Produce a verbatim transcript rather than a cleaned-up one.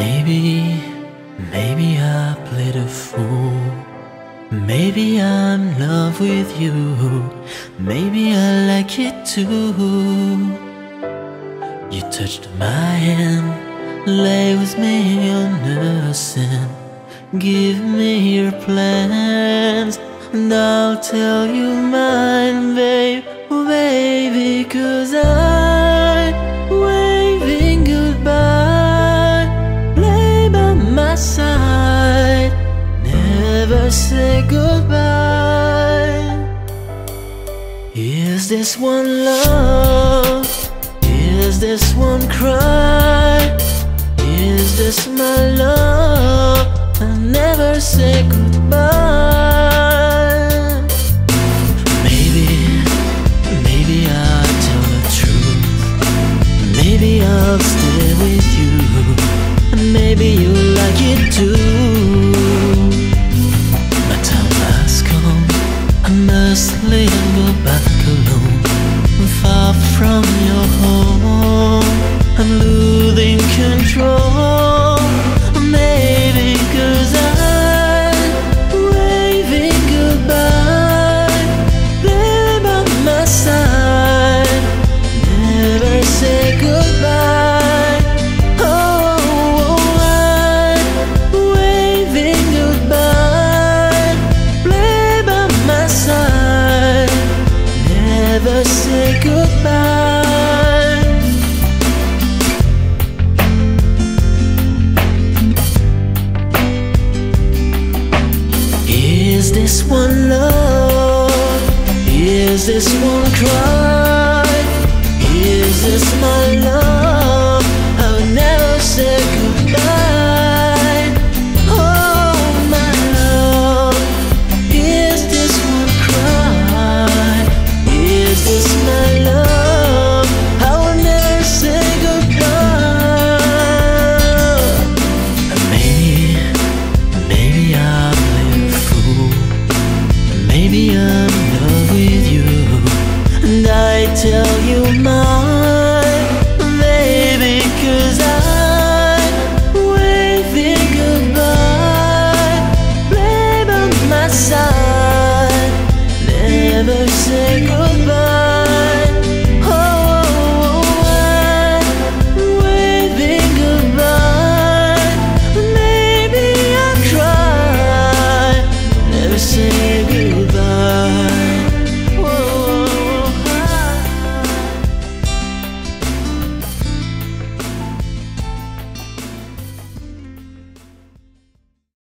Maybe, maybe I played a fool. Maybe I'm in love with you. Maybe I like it too. You touched my hand, lay with me on nursing. Give me your plans, and I'll tell you mine, babe, oh baby, 'cause I'm waving goodbye. Lay by my side, never say goodbye. Is this one love? Is this one cry? Is this my love? I never say goodbye. Maybe, maybe I'll tell the truth. Maybe I'll stay with you. Maybe you'll like it too. My time has come. I must leave and go back alone. Far from your home, I'm losing control. Maybe 'cause I'm waving goodbye. Lay by my side, never say goodbye. Oh, I'm waving goodbye. Lay by my side, never say goodbye. Is this one love? Is this one cry? Is this my love?